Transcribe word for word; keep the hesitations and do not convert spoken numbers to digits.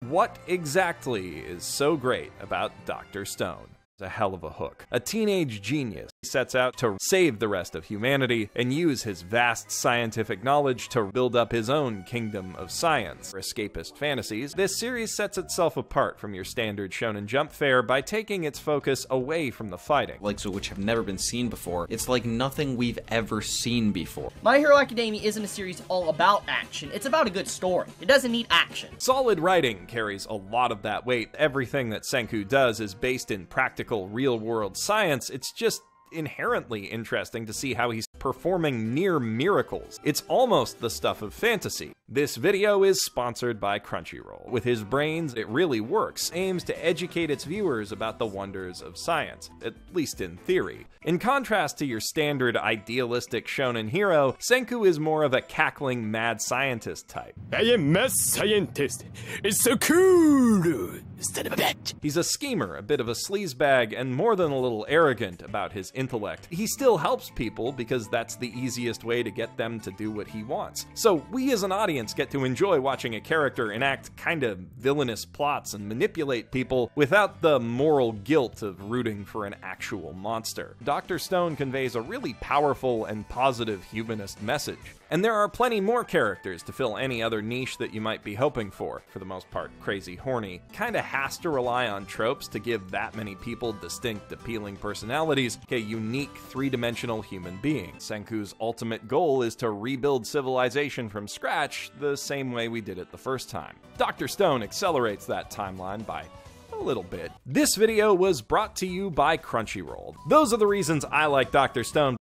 what exactly is so great about Doctor Stone? A hell of a hook. A teenage genius sets out to save the rest of humanity and use his vast scientific knowledge to build up his own kingdom of science. For escapist fantasies, this series sets itself apart from your standard Shonen Jump fare by taking its focus away from the fighting. Like so which have never been seen before. It's like nothing we've ever seen before. My Hero Academia isn't a series all about action. It's about a good story. It doesn't need action. Solid writing carries a lot of that weight. Everything that Senku does is based in practical real-world science. It's just inherently interesting to see how he's performing near miracles. It's almost the stuff of fantasy. This video is sponsored by Crunchyroll. With his brains, it really works, aims to educate its viewers about the wonders of science, at least in theory. In contrast to your standard idealistic shonen hero, Senku is more of a cackling mad scientist type. I am mad scientist. It's so cool. Son of a bitch. He's a schemer, a bit of a sleazebag, and more than a little arrogant about his intellect. He still helps people because that's the easiest way to get them to do what he wants. So we as an audience get to enjoy watching a character enact kind of villainous plots and manipulate people without the moral guilt of rooting for an actual monster. Doctor Stone conveys a really powerful and positive humanist message. And there are plenty more characters to fill any other niche that you might be hoping for. For the most part, crazy horny. Kinda has to rely on tropes to give that many people distinct, appealing personalities, a unique, three-dimensional human being. Senku's ultimate goal is to rebuild civilization from scratch the same way we did it the first time. Doctor Stone accelerates that timeline by a little bit. This video was brought to you by Crunchyroll. Those are the reasons I like Doctor Stone.